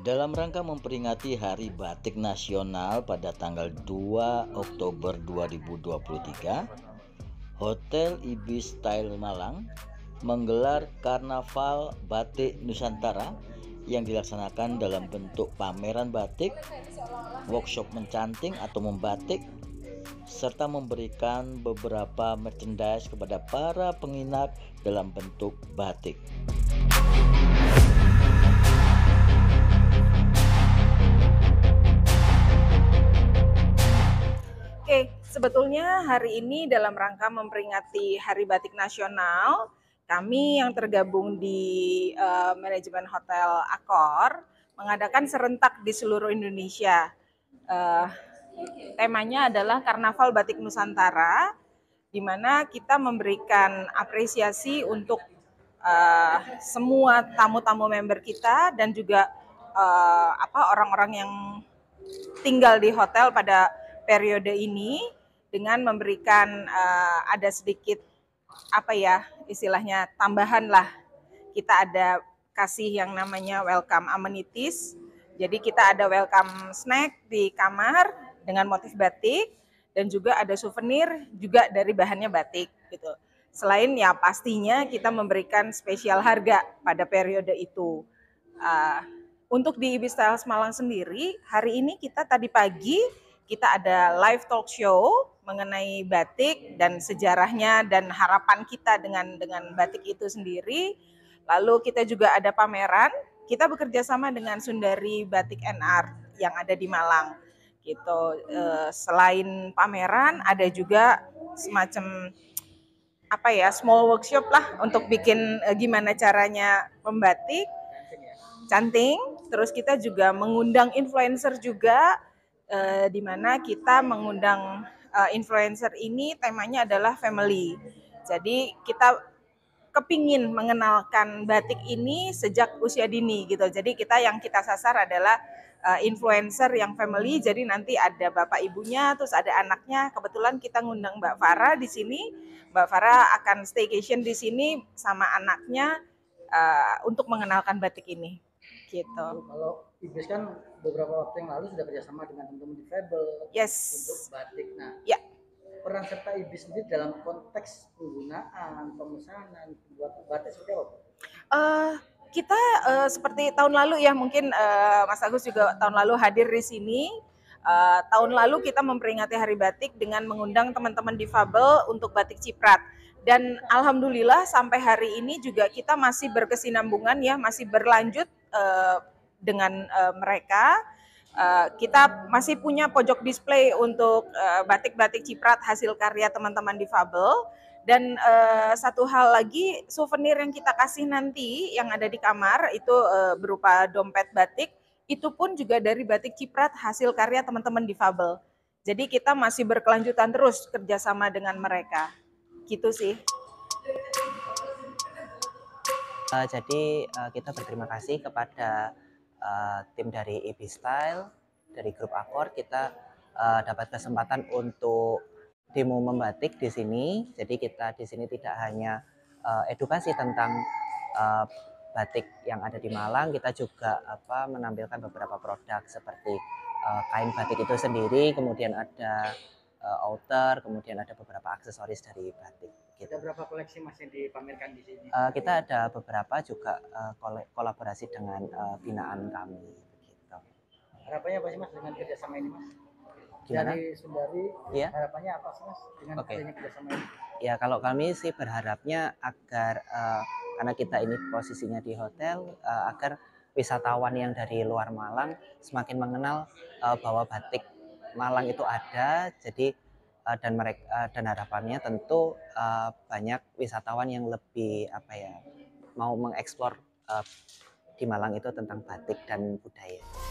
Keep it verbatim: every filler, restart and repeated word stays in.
Dalam rangka memperingati Hari Batik Nasional pada tanggal dua Oktober dua ribu dua puluh tiga, Hotel Ibis Style Malang menggelar Karnaval Batik Nusantara yang dilaksanakan dalam bentuk pameran batik, workshop mencanting atau membatik, serta memberikan beberapa merchandise kepada para penginap dalam bentuk batik. Oke, sebetulnya hari ini dalam rangka memperingati Hari Batik Nasional, kami yang tergabung di uh, manajemen Hotel Accor mengadakan serentak di seluruh Indonesia. Uh, temanya adalah Karnaval Batik Nusantara, di mana kita memberikan apresiasi untuk uh, semua tamu-tamu member kita dan juga uh, apa orang-orang yang tinggal di hotel pada periode ini dengan memberikan uh, ada sedikit apa ya istilahnya tambahan lah. Kita ada kasih yang namanya welcome amenities. Jadi kita ada welcome snack di kamar dengan motif batik dan juga ada souvenir juga dari bahannya batik gitu. Selain ya pastinya kita memberikan spesial harga pada periode itu. Uh, untuk di Ibis Style Malang sendiri, hari ini kita tadi pagi kita ada live talk show mengenai batik dan sejarahnya dan harapan kita dengan dengan batik itu sendiri. Lalu kita juga ada pameran. Kita bekerja sama dengan Sundari Batik and Art yang ada di Malang. Gitu. E, selain pameran, ada juga semacam apa ya small workshop lah untuk bikin e, gimana caranya membatik, canting. Terus kita juga mengundang influencer juga. Uh, di mana kita mengundang uh, influencer ini temanya adalah family. Jadi kita kepingin mengenalkan batik ini sejak usia dini gitu. Jadi kita yang kita sasar adalah uh, influencer yang family. Jadi nanti ada bapak ibunya, terus ada anaknya. Kebetulan kita ngundang Mbak Farah di sini. Mbak Farah akan staycation di sini sama anaknya uh, untuk mengenalkan batik ini. Gitu. Kalau Ibis kan beberapa waktu yang lalu sudah kerjasama dengan teman-teman difabel yes. untuk batik. Nah, ya. peran serta Ibis sendiri dalam konteks penggunaan, pemesanan, buat batik seperti apa? Uh, kita uh, seperti tahun lalu ya, mungkin uh, Mas Agus juga tahun lalu hadir di sini. Uh, tahun lalu kita memperingati Hari Batik dengan mengundang teman-teman difabel untuk batik ciprat. Dan alhamdulillah sampai hari ini juga kita masih berkesinambungan ya, masih berlanjut uh, dengan uh, mereka. Uh, kita masih punya pojok display untuk uh, batik-batik ciprat hasil karya teman-teman difabel. Dan uh, satu hal lagi, souvenir yang kita kasih nanti yang ada di kamar itu uh, berupa dompet batik, itu pun juga dari batik ciprat hasil karya teman-teman difabel. Jadi kita masih berkelanjutan terus kerjasama dengan mereka. Gitu sih. Uh, jadi uh, kita berterima kasih kepada uh, tim dari Ibis Style, dari grup Accor. Kita uh, dapat kesempatan untuk demo membatik di sini. Jadi kita di sini tidak hanya uh, edukasi tentang uh, batik yang ada di Malang, kita juga apa menampilkan beberapa produk seperti uh, kain batik itu sendiri, kemudian ada uh, outer, kemudian ada beberapa aksesoris dari batik. Gitu. Ada berapa koleksi Mas yang dipamerkan di sini? Uh, kita ada beberapa juga uh, kol kolaborasi dengan uh, binaan kami. Gitu. Harapannya apa sih Mas dengan kerjasama ini Mas? Gimana? Dari Sundari, ya? Harapannya apa sih Mas dengan okay. adanya kerjasama ini? Ya kalau kami sih berharapnya agar uh, karena kita ini posisinya di hotel, uh, agar wisatawan yang dari luar Malang semakin mengenal uh, bahwa batik Malang itu ada. Jadi uh, dan mereka uh, dan harapannya tentu uh, banyak wisatawan yang lebih apa ya mau mengeksplor uh, di Malang itu tentang batik dan budaya.